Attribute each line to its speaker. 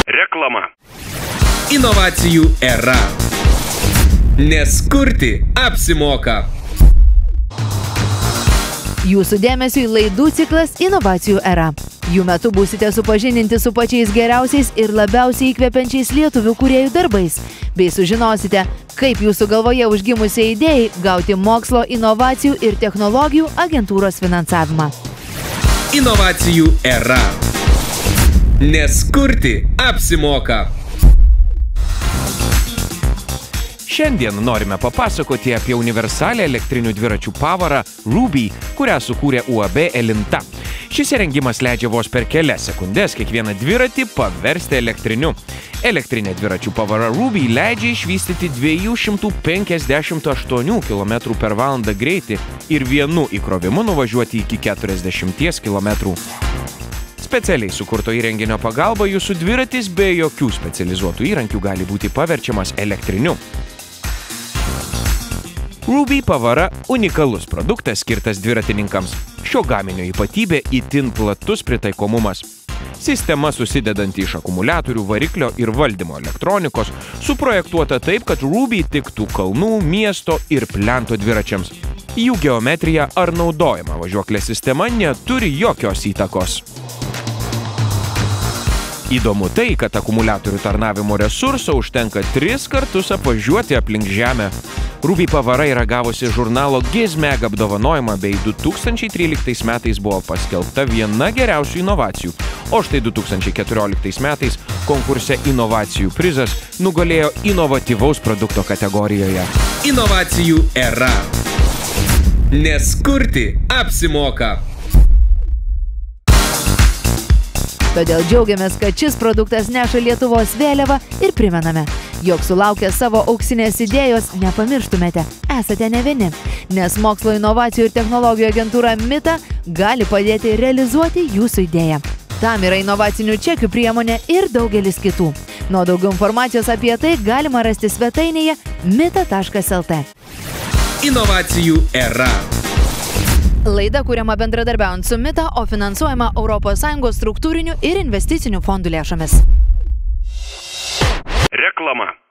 Speaker 1: Reklama.
Speaker 2: Inovacijų era. Nes kurti apsimoka.
Speaker 3: Jūsų dėmesiui laidų ciklas Inovacijų era. Jų metu būsite supažindinti su pačiais geriausiais ir labiausiai įkvepiančiais lietuvių kūrėjų darbais, bei sužinosite, kaip jūsų galvoje užgimusiai idėjai gauti mokslo, inovacijų ir technologijų agentūros finansavimą.
Speaker 2: Inovacijų era. Nes kurti apsimoka.
Speaker 4: Šiandien norime papasakoti apie universalią elektrinių dviračių pavarą Ruby, kurią sukūrė UAB Elinta. Šis įrengimas leidžia vos per kelias sekundės kiekvieną dviratį paversti elektriniu. Elektrinė dviračių pavara Ruby leidžia išvystyti 258 km/h greitį ir vienu įkrovimu nuvažiuoti iki 40 km. Specialiai sukurto įrenginio pagalba jūsų dviratis be jokių specializuotų įrankių gali būti paverčiamas elektriniu. Ruby pavara – unikalus produktas skirtas dviratininkams. Šio gaminio ypatybė itin platus pritaikomumas. Sistema susidedanti iš akumuliatorių, variklio ir valdymo elektronikos suprojektuota taip, kad Ruby tiktų kalnų, miesto ir plento dviračiams. Jų geometrija ar naudojama važiuoklės sistema neturi jokios įtakos. Įdomu tai, kad akumuliatorių tarnavimo resurso užtenka 3 kartus apvažiuoti aplink Žemę. Ruby pavara yra gavusi žurnalo Gizmag apdovanojimą bei 2013 metais buvo paskelbta viena geriausių inovacijų, o štai 2014 metais konkurse inovacijų prizas nugalėjo inovatyvaus produkto kategorijoje.
Speaker 2: Inovacijų era. Nes kurti apsimoka.
Speaker 3: Todėl džiaugiamės, kad šis produktas neša Lietuvos vėliavą ir primename, jog sulaukę savo auksinės idėjos nepamirštumėte, esate ne vieni, nes mokslo, inovacijų ir technologijų agentūra MITA gali padėti realizuoti jūsų idėją. Tam yra inovacinių čekių priemonė ir daugelis kitų. Nuo daugiau informacijos apie tai galima rasti svetainėje mita.lt.
Speaker 2: Inovacijų era.
Speaker 3: Laida kuriama bendradarbiaujant su MITA, o finansuojama ES struktūrinių ir investicinių fondų lėšomis.
Speaker 1: Reklama.